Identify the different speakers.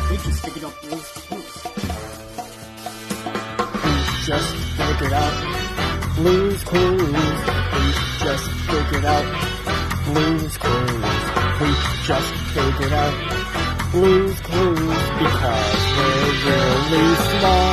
Speaker 1: We just figured out Blue's Clues.
Speaker 2: We just figured out Blue's Clues. We just figured out Blue's Clues. We just figured out Blue's Clues because we're really smart.